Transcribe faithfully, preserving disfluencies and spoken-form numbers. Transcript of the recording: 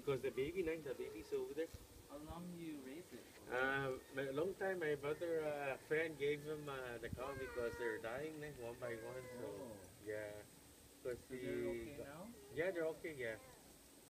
because the baby, nine, the baby's over there. How long you raise it for? Uh, a long time. My brother, uh, friend gave him uh, the cow because they're dying, eh, one by one. So Oh, yeah, because so they're the okay now? yeah, they're okay. Yeah.